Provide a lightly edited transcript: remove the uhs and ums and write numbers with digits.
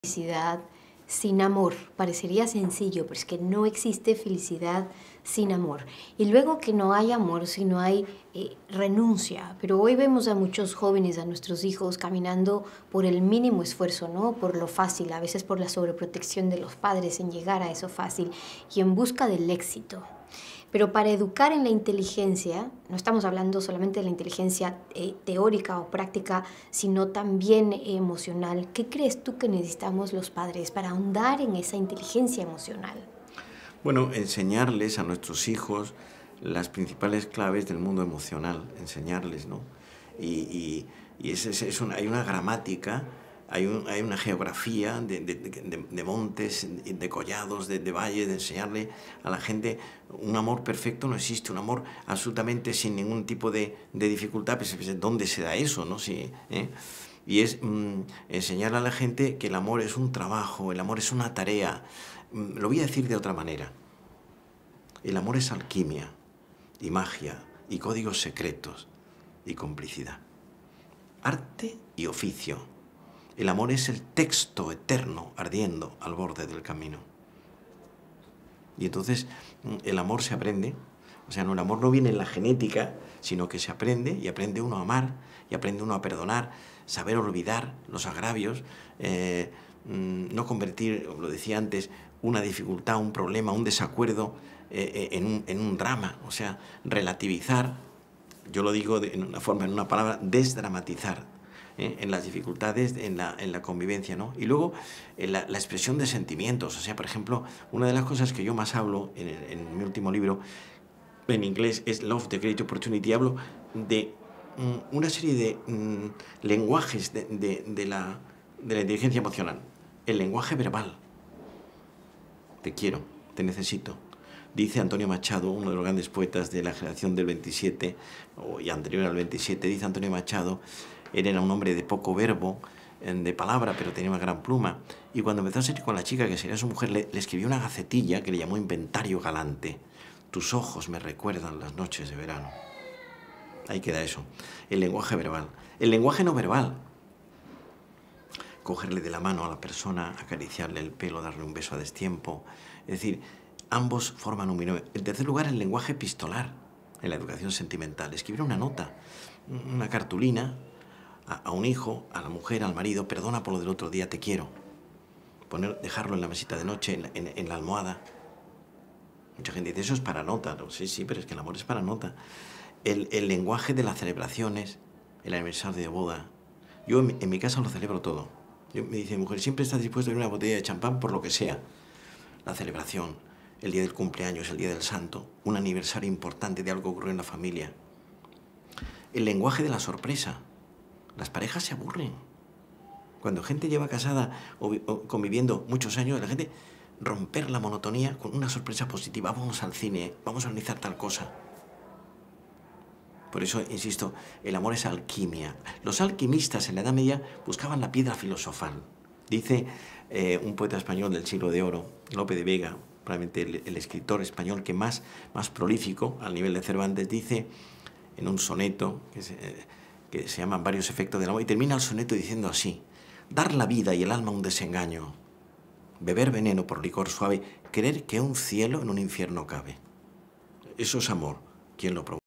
Felicidad sin amor. Parecería sencillo, pero es que no existe felicidad sin amor. Y luego que no hay amor, si no hay renuncia. Pero hoy vemos a muchos jóvenes, a nuestros hijos, caminando por el mínimo esfuerzo, ¿no? Por lo fácil, a veces por la sobreprotección de los padres en llegar a eso fácil y en busca del éxito. Pero para educar en la inteligencia, no estamos hablando solamente de la inteligencia teórica o práctica, sino también emocional. ¿Qué crees tú que necesitamos los padres para ahondar en esa inteligencia emocional? Bueno, enseñarles a nuestros hijos las principales claves del mundo emocional, enseñarles, ¿no? Hay una gramática, hay una geografía de montes, de collados, de valles, de enseñarle a la gente un amor perfecto no existe, un amor absolutamente sin ningún tipo de dificultad, pues ¿dónde se da eso, no? Sí, ¿eh? Y es enseñar a la gente que el amor es un trabajo, el amor es una tarea. Lo voy a decir de otra manera. El amor es alquimia, y magia, y códigos secretos, y complicidad. Arte y oficio. El amor es el texto eterno ardiendo al borde del camino. Y entonces el amor se aprende. O sea, no, el amor no viene en la genética, sino que se aprende, y aprende uno a amar, y aprende uno a perdonar, saber olvidar los agravios, no convertir, lo decía antes, una dificultad, un problema, un desacuerdo en un drama. O sea, relativizar, yo lo digo en una palabra, desdramatizar en las dificultades, en la convivencia, ¿no? Y luego la expresión de sentimientos. O sea, por ejemplo, una de las cosas que yo más hablo en mi último libro, en inglés, es Love, the Great Opportunity. Hablo de una serie de lenguajes de la inteligencia emocional. El lenguaje verbal. Te quiero, te necesito. Dice Antonio Machado, uno de los grandes poetas de la generación del 27, y anterior al 27, dice Antonio Machado, él era un hombre de poco verbo, de palabra, pero tenía una gran pluma. Y cuando empezó a salir con la chica, que sería su mujer, le escribió una gacetilla que le llamó Inventario Galante. Tus ojos me recuerdan las noches de verano. Ahí queda eso. El lenguaje verbal. El lenguaje no verbal. Cogerle de la mano a la persona, acariciarle el pelo, darle un beso a destiempo. Es decir, ambos forman un binomio. En tercer lugar, el lenguaje epistolar, en la educación sentimental. Escribir una nota, una cartulina a un hijo, a la mujer, al marido. Perdona por lo del otro día, te quiero. Dejarlo en la mesita de noche, en la almohada. Mucha gente dice, eso es para nota. No, sí, pero es que el amor es para nota. El lenguaje de las celebraciones, el aniversario de boda. Yo en mi casa lo celebro todo. Me dice mi mujer, siempre estás dispuesto a ir a una botella de champán por lo que sea. La celebración, el día del cumpleaños, el día del santo, un aniversario importante de algo que ocurrió en la familia. El lenguaje de la sorpresa. Las parejas se aburren. Cuando gente lleva casada o conviviendo muchos años, la gente romper la monotonía con una sorpresa positiva. Vamos al cine, vamos a analizar tal cosa. Por eso, insisto, el amor es alquimia. Los alquimistas en la Edad Media buscaban la piedra filosofal. Dice un poeta español del siglo de oro, Lope de Vega, probablemente el escritor español que más prolífico al nivel de Cervantes, dice en un soneto que se llama Varios efectos del amor, y termina el soneto diciendo así: dar la vida y el alma un desengaño, beber veneno por licor suave, creer que un cielo en un infierno cabe. Eso es amor. ¿Quién lo provoca?